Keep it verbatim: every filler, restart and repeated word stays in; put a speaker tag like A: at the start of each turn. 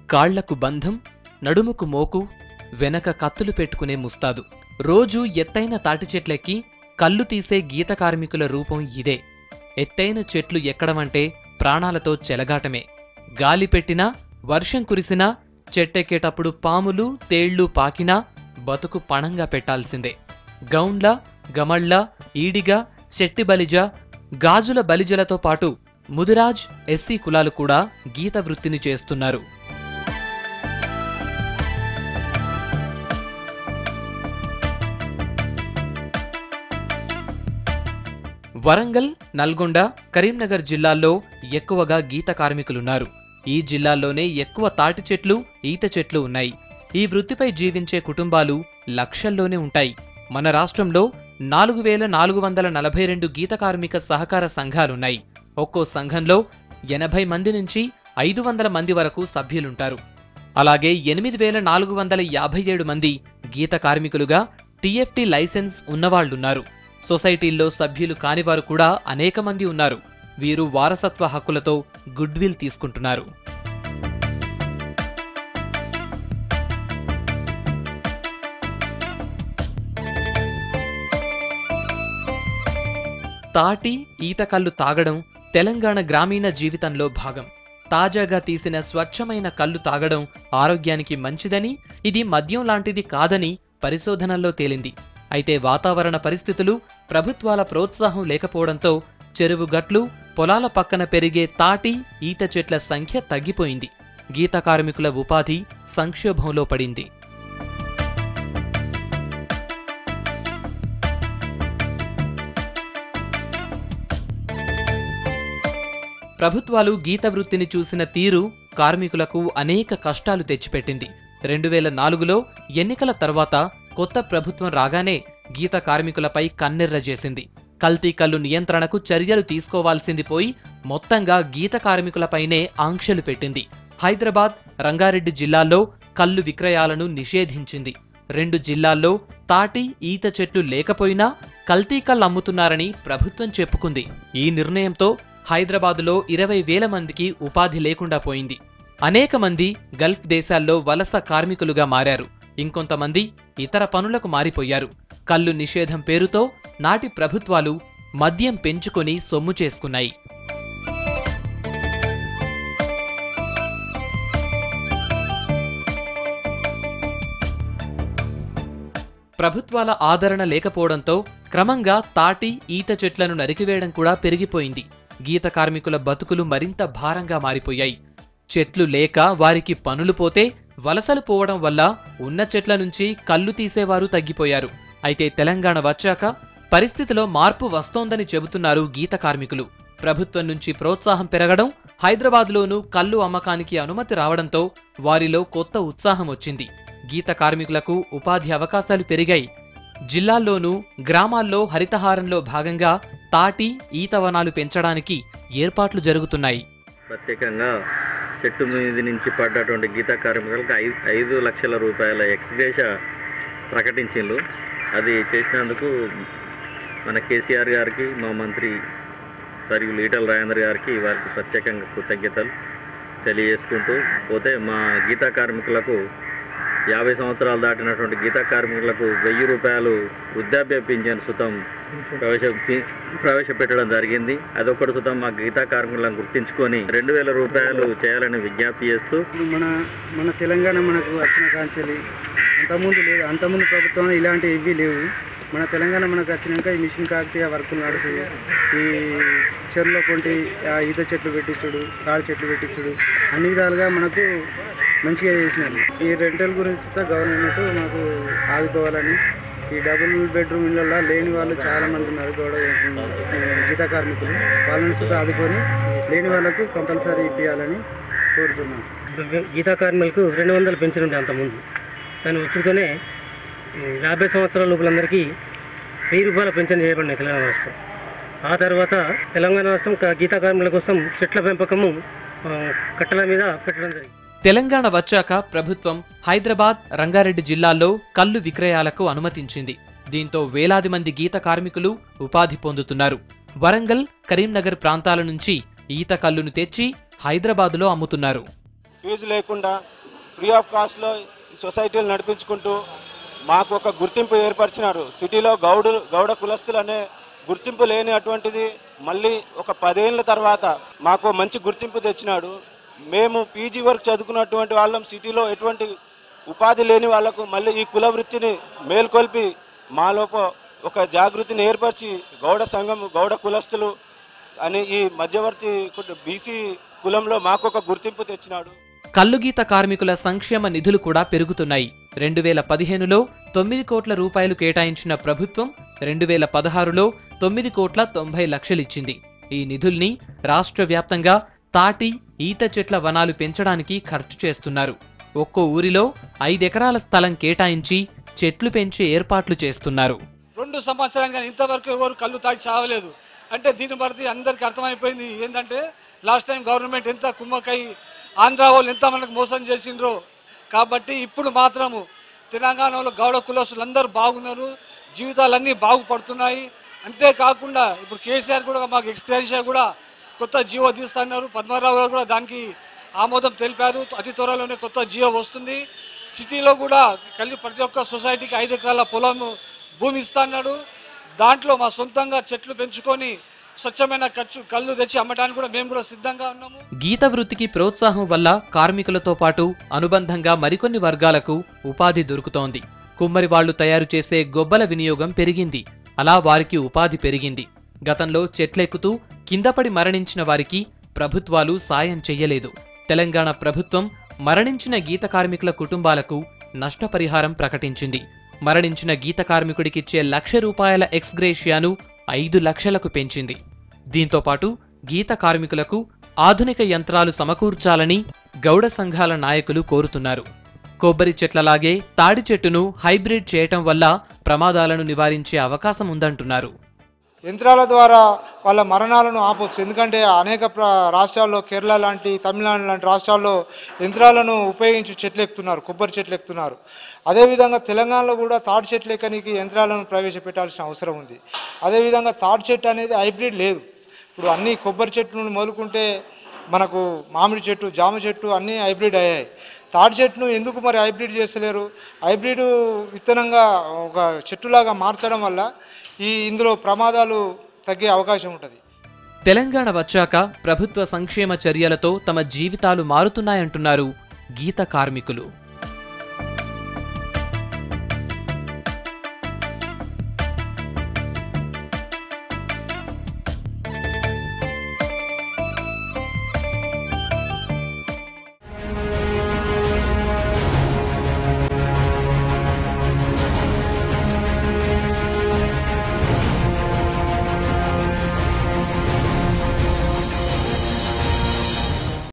A: కాళ్లకు బంధం, నడుముకు మోకు, వెనక కత్తులు పెట్టుకునే ముస్తాదు. రోజూ ఎత్తైన తాటి చెట్లెక్కి కళ్ళు తీసే గీత కార్మికుల రూపం ఇదే. ఎత్తైన చెట్లు ఎక్కడమంటే ప్రాణాలతో చెలగాటమే. గాలి పెట్టినా, వర్షం కురిసినా, చెట్టెక్కేటప్పుడు పాములు, తేళ్లు పాకినా బతుకు పణంగా పెట్టాల్సిందే. గౌండ్ల, గమళ్ళ, ఈడిగ, శెట్టిబలిజ, గాజుల బలిజలతో పాటు ముదిరాజ్, ఎస్సీ కులాలు కూడా గీత వృత్తిని చేస్తున్నారు. వరంగల్, నల్గొండ, కరీంనగర్ జిల్లాల్లో ఎక్కువగా గీత కార్మికులున్నారు. ఈ జిల్లాల్లోనే ఎక్కువ తాటి చెట్లు, ఈత చెట్లు ఉన్నాయి. ఈ వృత్తిపై జీవించే కుటుంబాలు లక్షల్లోనే ఉంటాయి. మన రాష్ట్రంలో నాలుగు వేల నాలుగు వందల నలభై రెండు గీత కార్మిక సహకార సంఘాలున్నాయి. ఒక్కో సంఘంలో ఎనభై మంది నుంచి ఐదు వందల మంది వరకు సభ్యులుంటారు. అలాగే ఎనిమిది వేల నాలుగు వందల యాభై ఏడు మంది గీత కార్మికులుగా టీఎఫ్టీ లైసెన్స్ ఉన్నవాళ్లున్నారు. సొసైటీల్లో సభ్యులు కానివారు కూడా అనేక మంది ఉన్నారు. వీరు వారసత్వ హక్కులతో గుడ్విల్ తీసుకుంటున్నారు. తాటి, ఈతకల్లు తాగడం తెలంగాణ గ్రామీణ జీవితంలో భాగం. తాజాగా తీసిన స్వచ్ఛమైన కల్లు తాగడం ఆరోగ్యానికి మంచిదని, ఇది మద్యం లాంటిది కాదని పరిశోధనల్లో తేలింది. అయితే వాతావరణ పరిస్థితులు, ప్రభుత్వాల ప్రోత్సాహం లేకపోవడంతో చెరువు గట్లు, పొలాల పక్కన పెరిగే తాటి, ఈత చెట్ల సంఖ్య తగ్గిపోయింది. గీత కార్మికుల ఉపాధి సంక్షోభంలో పడింది. ప్రభుత్వాలు గీత వృత్తిని చూసిన తీరు కార్మికులకు అనేక కష్టాలు తెచ్చిపెట్టింది. రెండు వేల నాలుగులో ఎన్నికల తర్వాత కొత్త ప్రభుత్వం రాగానే గీత కార్మికులపై కన్నెర్ర చేసింది. కల్తీ కల్లు నియంత్రణకు చర్యలు తీసుకోవాల్సింది పోయి మొత్తంగా గీత కార్మికులపైనే ఆంక్షలు పెట్టింది. హైదరాబాద్, రంగారెడ్డి జిల్లాల్లో కల్లు విక్రయాలను నిషేధించింది. రెండు జిల్లాల్లో తాటి, ఈత చెట్లు లేకపోయినా కల్తీ కల్లు అమ్ముతున్నారని ప్రభుత్వం చెప్పుకుంది. ఈ నిర్ణయంతో హైదరాబాదులో ఇరవై వేల మందికి ఉపాధి లేకుండా పోయింది. అనేక మంది గల్ఫ్ దేశాల్లో వలస కార్మికులుగా మారారు. ఇంకొంతమంది ఇతర పనులకు మారిపోయారు. కల్లు నిషేధం పేరుతో నాటి ప్రభుత్వాలు మద్యం పెంచుకొని సొమ్ము చేసుకున్నాయి. ప్రభుత్వాల ఆదరణ లేకపోవడంతో క్రమంగా తాటి, ఈత చెట్లను నరికివేయడం కూడా పెరిగిపోయింది. గీత కార్మికుల బతుకులు మరింత భారంగా మారిపోయాయి. చెట్లు లేక వారికి పనులు పోతే వలసలు పోవడం వల్ల ఉన్న చెట్ల నుంచి కల్లు తీసేవారు తగ్గిపోయారు. అయితే తెలంగాణ వచ్చాక పరిస్థితిలో మార్పు వస్తోందని చెబుతున్నారు గీత కార్మికులు. ప్రభుత్వం నుంచి ప్రోత్సాహం పెరగడం, హైదరాబాద్లోనూ కల్లు అమ్మకానికి అనుమతి రావడంతో వారిలో కొత్త ఉత్సాహం వచ్చింది. గీత కార్మికులకు ఉపాధి అవకాశాలు పెరిగాయి. జిల్లాల్లోనూ గ్రామాల్లో హరితహారంలో భాగంగా తాటి, ఈత వనాలు పెంచడానికి ఏర్పాట్లు జరుగుతున్నాయి.
B: ప్రత్యేకంగా చెట్టు మీద నుంచి పడ్డటువంటి గీత కార్మికులకు ఐదు ఐదు లక్షల రూపాయల ఎక్స్గ్రేషియా ప్రకటించిండ్రు. అది చేసినందుకు మన కేసీఆర్ గారికి, మా మంత్రి మరియు ఈటల రాజేందర్ గారికి వారికి ప్రత్యేకంగా కృతజ్ఞతలు తెలియజేసుకుంటూ పోతే, మా గీత కార్మికులకు యాభై సంవత్సరాలు దాటినటువంటి గీత కార్మికులకు వెయ్యి రూపాయలు వృద్ధాప్య పింఛన్ సుతం ప్రవేశ ప్రవేశపెట్టడం జరిగింది. అదొకటి సుతం మా గీత కార్మికులను గుర్తించుకొని రెండు వేల రూపాయలు చేయాలని విజ్ఞప్తి చేస్తూ,
C: మన మన తెలంగాణ మనకు వచ్చిన కాంచెలి అంతకుముందు లేదు, అంతకుముందు ప్రభుత్వం ఇలాంటి ఇవి లేవు. మన తెలంగాణ మనకు వచ్చినాక ఈ మిషన్ కాకతీయ వర్కులు నడుపు, ఈ చెరువులో కొంటి ఈత చెట్లు పెట్టించుడు, తాడి చెట్లు పెట్టించుడు, అన్ని విధాలుగా మనకు మంచిగా చేసినారు. ఈ రెంటల్ గురించి గవర్నమెంట్ మాకు ఆదుకోవాలని, ఈ డబుల్ బెడ్రూమ్ ఇళ్ళల్లో లేని వాళ్ళు చాలామంది ఉన్నారు, గౌడ గీత కార్మికులు, వాళ్ళని సుతా ఆదుకొని లేని వాళ్ళకు కంపల్సరీ ఇప్పించాలని కోరుతున్నాం.
D: గీత కార్మికులకు రెండు వందలు పెన్షన్ ఉండే అంతకుముందు, దాన్ని వచ్చుతూనే యాభై సంవత్సరాల లోపలందరికీ వెయ్యి రూపాయల పెన్షన్ చేయబడినాయి తెలంగాణ రాష్ట్రం. ఆ తర్వాత తెలంగాణ రాష్ట్రం గీత కార్మికుల కోసం చెట్ల పెంపకము కట్టల మీద పెట్టడం జరిగింది.
A: తెలంగాణ వచ్చాక ప్రభుత్వం హైదరాబాద్, రంగారెడ్డి జిల్లాల్లో కల్లు విక్రయాలకు అనుమతించింది. దీంతో వేలాది మంది గీత కార్మికులు ఉపాధి పొందుతున్నారు. వరంగల్, కరీంనగర్ ప్రాంతాల నుంచి ఈత కల్లును తెచ్చి హైదరాబాదులో అమ్ముతున్నారు.
E: ఫీజు లేకుండా ఫ్రీ ఆఫ్ కాస్ట్లో ఈ సొసైటీలు నడిపించుకుంటూ మాకు ఒక గుర్తింపు ఏర్పరిచినారు. సిటీలో గౌడు గౌడ కులస్తులు అనే గుర్తింపు లేని అటువంటిది మళ్ళీ ఒక పదేళ్ళ తర్వాత మాకు మంచి గుర్తింపు తెచ్చినాడు. మేము పీజీ వరకు చదువుకున్నటువంటి వాళ్ళం సిటీలో ఎటువంటి ఉపాధి లేని వాళ్లకు మళ్ళీ ఈ కుల వృత్తిని మేల్కొల్పి మాలోప ఒక జాగృతిని ఏర్పరిచి గౌడ సంఘం గౌడ కులస్తులు అని ఈ మధ్యవర్తి బీసీ కులంలో మాకు ఒక గుర్తింపు తెచ్చినాడు.
A: కల్లుగీత కార్మికుల సంక్షేమ నిధులు కూడా పెరుగుతున్నాయి. రెండు వేల పదిహేనులో తొమ్మిది కోట్ల రూపాయలు కేటాయించిన ప్రభుత్వం రెండు వేల పదహారులో తొమ్మిది కోట్ల తొంభై లక్షలిచ్చింది. ఈ నిధుల్ని రాష్ట్ర వ్యాప్తంగా తాటి ఈత చెట్ల వనాలు పెంచడానికి ఖర్చు చేస్తున్నారు. ఒక్కో ఊరిలో ఐదెకరాల స్థలం కేటాయించి చెట్లు పెంచే ఏర్పాట్లు చేస్తున్నారు.
F: రెండు సంవత్సరాలుగా ఇంతవరకు ఎవరు కళ్ళు తాగి చావలేదు అంటే దీన్ని బట్టి అందరికీ అర్థమైపోయింది ఏంటంటే లాస్ట్ టైం గవర్నమెంట్ ఎంత కుమ్మకై ఆంధ్ర వాళ్ళు ఎంత మనకు మోసం చేసిండ్రో. కాబట్టి ఇప్పుడు మాత్రము తెలంగాణలో గౌడ కులస్తులు అందరూ బాగున్నారు, జీవితాలన్నీ బాగుపడుతున్నాయి. అంతేకాకుండా ఇప్పుడు కేసీఆర్ కూడా మాకు ఎక్స్గ్రేషియా కూడా కొత్త జియో తీస్తున్నారు. పద్మారావు గారు కూడా దానికి ఆమోదం తెలిపారు. అతి త్వరలోనే కొత్త జియో వస్తుంది. సిటీలో కూడా కలిసి ప్రతి ఒక్క సొసైటీకి ఐదు ఎకరాల పొలం భూమి ఇస్తున్నాడు. దాంట్లో మా సొంతంగా చెట్లు పెంచుకొని స్వచ్ఛమైన ఖర్చు కళ్ళు తెచ్చి అమ్మడానికి కూడా మేము కూడా సిద్ధంగా ఉన్నాము.
A: గీత వృత్తికి ప్రోత్సాహం వల్ల కార్మికులతో పాటు అనుబంధంగా మరికొన్ని వర్గాలకు ఉపాధి దొరుకుతోంది. కుమ్మరి వాళ్లు తయారు చేసే గొబ్బల వినియోగం పెరిగింది. అలా వారికి ఉపాధి పెరిగింది. గతంలో చెట్లెక్కుతూ కిందపడి మరణించిన వారికి ప్రభుత్వాలు సాయం చెయ్యలేదు. తెలంగాణ ప్రభుత్వం మరణించిన గీత కార్మికుల కుటుంబాలకు నష్టపరిహారం ప్రకటించింది. మరణించిన గీత కార్మికుడికిచ్చే లక్ష రూపాయల ఎక్స్గ్రేషియాను ఐదు లక్షలకు పెంచింది. దీంతో పాటు గీత కార్మికులకు ఆధునిక యంత్రాలు సమకూర్చాలని గౌడ సంఘాల నాయకులు కోరుతున్నారు. కొబ్బరి చెట్లలాగే తాడి చెట్టును హైబ్రిడ్ చేయటం వల్ల ప్రమాదాలను నివారించే అవకాశం ఉందంటున్నారు.
G: యంత్రాల ద్వారా వాళ్ళ మరణాలను ఆపవచ్చు. ఎందుకంటే అనేక రాష్ట్రాల్లో కేరళ లాంటి తమిళనాడు లాంటి రాష్ట్రాల్లో యంత్రాలను ఉపయోగించి చెట్లు ఎక్కుతున్నారు, కొబ్బరి చెట్లు ఎక్కుతున్నారు. అదేవిధంగా తెలంగాణలో కూడా తాటి చెట్లు ఎక్కడానికి యంత్రాలను ప్రవేశపెట్టాల్సిన అవసరం ఉంది. అదేవిధంగా తాటి చెట్టు అనేది హైబ్రిడ్ లేదు. ఇప్పుడు అన్ని కొబ్బరి చెట్లు మొదలుకుంటే మనకు మామిడి చెట్టు, జామ చెట్టు అన్నీ హైబ్రిడ్ అయ్యాయి. తాటి చెట్టును ఎందుకు మరి హైబ్రిడ్ చేస్తలేరు? హైబ్రిడ్ విత్తనంగా ఒక చెట్టులాగా మార్చడం వల్ల ఈ ఇందులో ప్రమాదాలు తగ్గే అవకాశం ఉంటుంది.
A: తెలంగాణ వచ్చాక ప్రభుత్వ సంక్షేమ చర్యలతో తమ జీవితాలు మారుతున్నాయంటున్నారు గీత కార్మికులు.